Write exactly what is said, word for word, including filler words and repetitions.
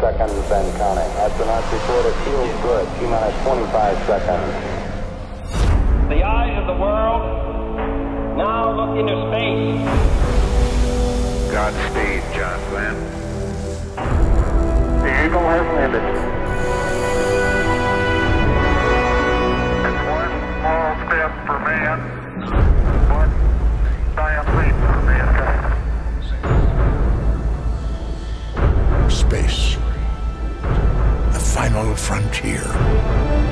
seconds and counting. Astronauts report it feels good. T-minus twenty-five seconds. The eyes of the world now look into space. Godspeed, John Glenn. The Eagle has landed. It's one small step for man, one giant leap for mankind. Space. The final frontier.